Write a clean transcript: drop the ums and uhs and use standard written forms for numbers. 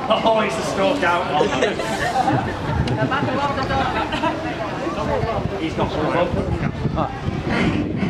Oh, it's a stroke out. He's not so